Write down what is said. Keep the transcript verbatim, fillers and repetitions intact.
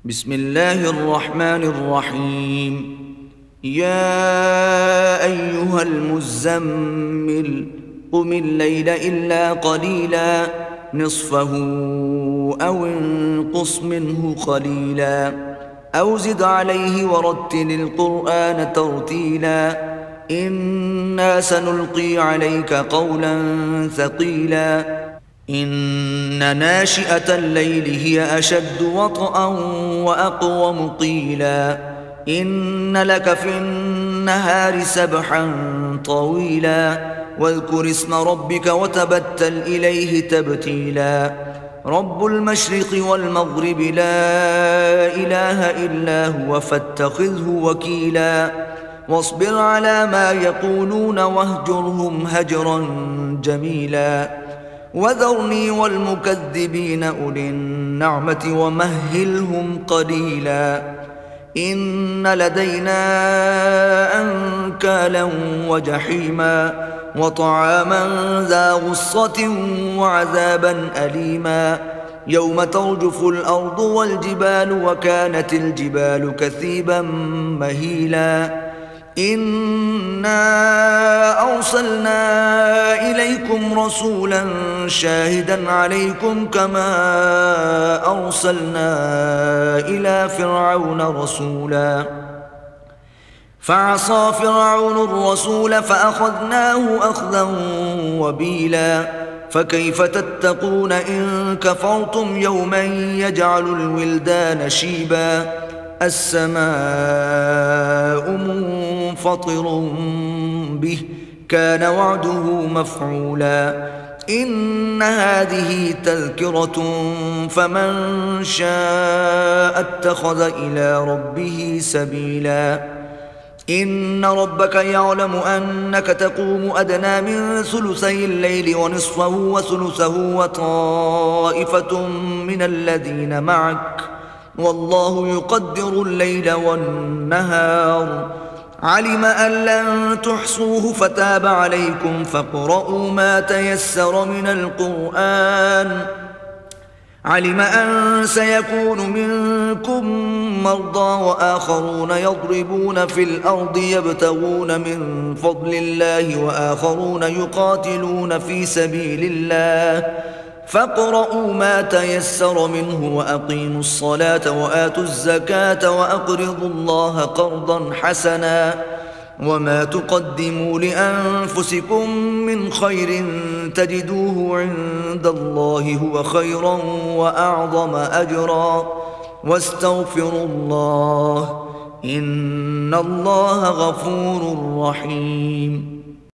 بسم الله الرحمن الرحيم. يا أيها المزمل قم الليل إلا قليلا نصفه أو انقص منه قليلا أو زد عليه ورتل القرآن ترتيلا إنا سنلقي عليك قولا ثقيلا إن ناشئة الليل هي أشد وطئا وأقوم قيلا إن لك في النهار سبحا طويلا واذكر اسم ربك وتبتل إليه تبتيلا رب المشرق والمغرب لا إله إلا هو فاتخذه وكيلا واصبر على ما يقولون واهجرهم هجرا جميلا وذرني والمكذبين أولي النعمة ومهلهم قليلا إن لدينا أنكالا وجحيما وطعاما ذا غصة وعذابا أليما يوم ترجف الأرض والجبال وكانت الجبال كثيبا مهيلا إنا أرسلنا إليكم رسولا شاهدا عليكم كما أرسلنا إلى فرعون رسولا فعصى فرعون الرسول فأخذناه أخذا وبيلا فكيف تتقون إن كفرتم يوما يجعل الولدان شيبا السماء منفطر به كان وعده مفعولا إن هذه تذكرة فمن شاء اتخذ إلى ربه سبيلا إن ربك يعلم أنك تقوم أدنى من ثلثي الليل ونصفه وثلثه وطائفة من الذين معك والله يقدر الليل والنهار علم أن لن تحصوه فتاب عليكم فاقرؤوا ما تيسر من القرآن علم أن سيكون منكم مرضى وآخرون يضربون في الأرض يبتغون من فضل الله وآخرون يقاتلون في سبيل الله فاقرؤوا ما تيسر منه وأقيموا الصلاة وآتوا الزكاة وأقرضوا الله قرضا حسنا وما تقدموا لأنفسكم من خير تجدوه عند الله هو خيرا وأعظم أجرا واستغفروا الله إن الله غفور رحيم.